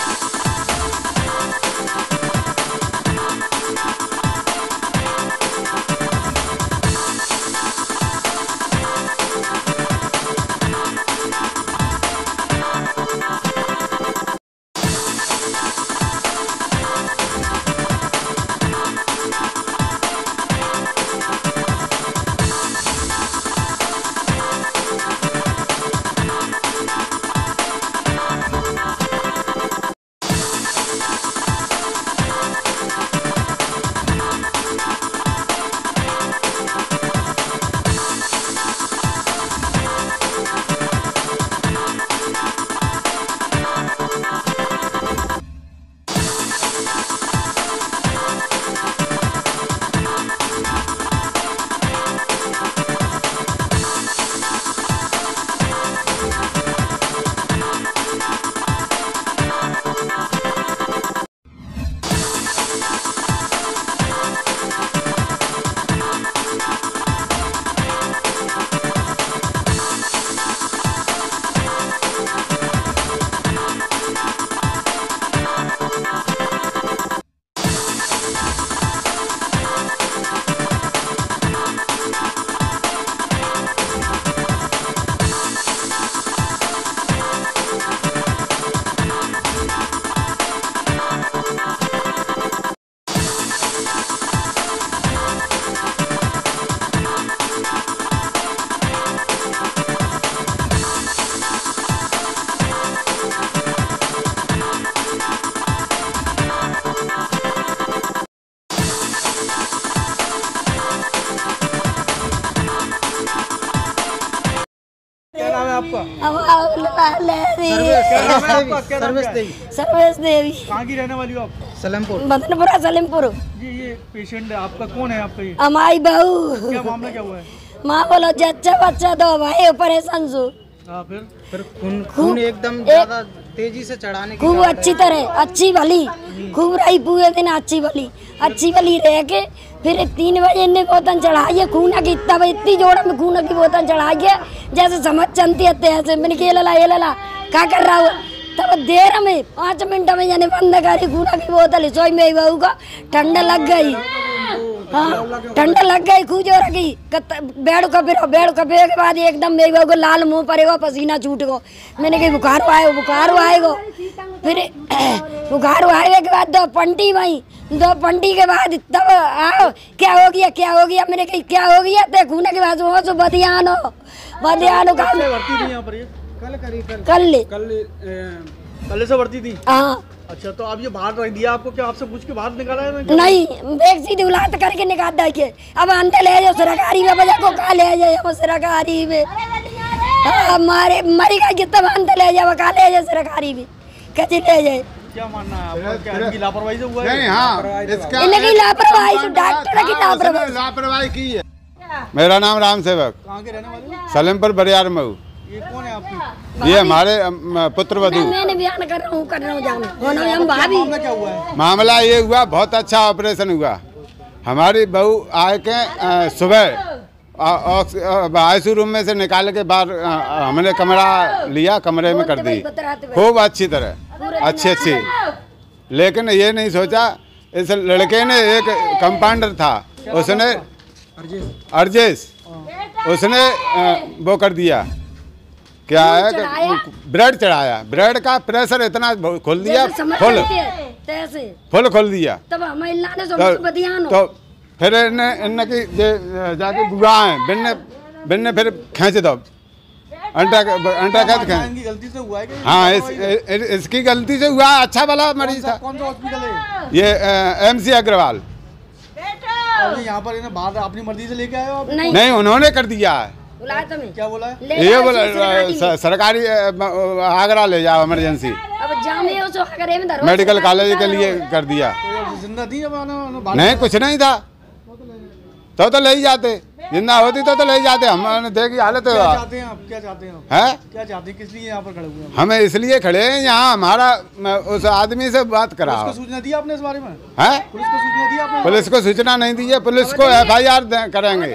सर्वेश देवी। कहाँ की रहने वाली हो आप? सलेमपुर। मदनपुरा सलेमपुर। जी ये पेशेंट है आपका, कौन है आपका ये? हमारी बहू। क्या मामला क्या हुआ है? माँ बोलो जच्चा बच्चा दो भाई परेशान सो। फिर खून एकदम ज्यादा तेजी से चढ़ाने की खूब अच्छी तरह अच्छी भली खूब रही पूरे दिन अच्छी भली रह के फिर 3 बजे इन्हें बोतल चढ़ाई है खून की इतनी जोड़ में खून की बोतल चढ़ाई है जैसे समझ चलती है ऐसे मैंने कि ये लला क्या कर रहा हूँ तब देर में 5 मिनट में जाने बंद करी खून की बोतल सोई में बहू का ठंडा लग गई। हाँ ठंडा लग गई खूब जोर की बेड़ कपे के बाद एकदम मेरी बहू को लाल मुंह पड़ेगा पसीना छूट गो। मैंने कही बुखार आएगो फिर बुखार आए के बाद 2 पंटी के बाद तब आओ क्या हो गया मैंने कही क्या हो गया ते खून के बाद वो सो बदियानो कल से भर्ती थी। हाँ अच्छा तो अब ये बाहर रख दिया आपको, क्या आपसे पूछ के बाहर निकाला है? नहीं एक सीधी उलाट करके निकाल दे अब अंदर ले जाओ सरकारी में बजा को कहा ले जाए सरकारी में हमारे मरी का कितना अंदर ले जाओ कहा ले जाए सरकारी में कैसे ले जाए? क्या मानना है आपका, क्या इनकी लापरवाही से हुआ है? नहीं हाँ इनकी लापरवाही से डॉक्टर की लापरवाही की है। मेरा नाम राम सेवक। कहाँ के रहने वाले? सलेमपुर बरियार मऊ। ये कौन है आपकी? ये हमारे पुत्र वधू। मैंने बयान कर रहा हूँ हम भाभी। मामला क्या हुआ है? मामला ये हुआ बहुत अच्छा ऑपरेशन हुआ। हमारी बहू आए के सुबह आईसीयू रूम में से निकाल के बाहर हमने कमरा लिया, कमरे में कर दी खूब अच्छी तरह अच्छी लेकिन ये नहीं सोचा इस लड़के ने एक कंपाउंडर था उसने अर्जेश उसने वो कर दिया क्या है ब्रेड चढ़ाया, ब्रेड का प्रेशर इतना खोल दिया फुल खोल दिया तो फिर इन्हें की जाके बुआ है बिन्ने फिर खींच दो अंटा गलती से हुआ है। हाँ इसकी गलती से हुआ। अच्छा वाला मरीज था। कौन सा हॉस्पिटल है ये MC अग्रवाल। यहाँ पर इन्हें बाहर अपनी मर्जी से लेके आए हो आप? नहीं उन्होंने कर दिया है। क्या बोला है? ये बोला सरकारी आगरा ले जाओ इमरजेंसी मेडिकल कॉलेज के लिए कर दिया। जिंदा थी नहीं कुछ नहीं था तो ले ही जाते, जिंदा होती तो ले ही जाते। हम देखी हालत है। क्या चाहते हैं? क्या चाहते हैं? किस लिए यहाँ पर खड़े हुए हैं? हमें इसलिए खड़े हैं यहाँ हमारा उस आदमी से बात करा। पुलिस को सूचना दी आपने इस बारे में? है पुलिस को सूचना दी आपने? पुलिस को सूचना नहीं दी है। पुलिस को FIR करेंगे,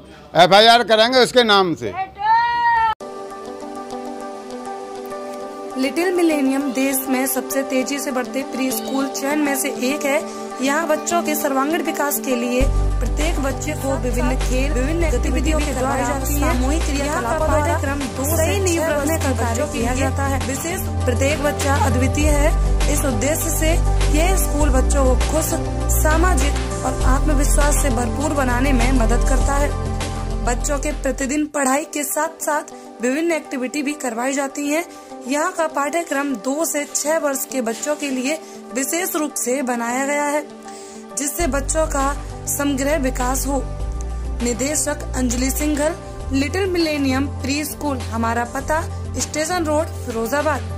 FIR करेंगे उसके नाम से। लिटिल मिलेनियम देश में सबसे तेजी से बढ़ते प्री स्कूल चयन में से एक है। यहाँ बच्चों के सर्वांगीण विकास के लिए प्रत्येक बच्चे को विभिन्न खेल, विभिन्न गतिविधियों के द्वारा सामूहिक क्रियाकलापों द्वारा सही नींव रखने का कार्य किया जाता है। विशेष प्रत्येक बच्चा अद्वितीय है। इस उद्देश्य से यह स्कूल बच्चों को खुश, सामाजिक और आत्मविश्वास से भरपूर बनाने में मदद करता है। बच्चों के प्रतिदिन पढ़ाई के साथ साथ विभिन्न एक्टिविटी भी करवाई जाती हैं। यहाँ का पाठ्यक्रम 2 से 6 वर्ष के बच्चों के लिए विशेष रूप से बनाया गया है, जिससे बच्चों का समग्र विकास हो। निदेशक Anjali Singhal, little millennium pre school. हमारा पता स्टेशन रोड, फिरोजाबाद।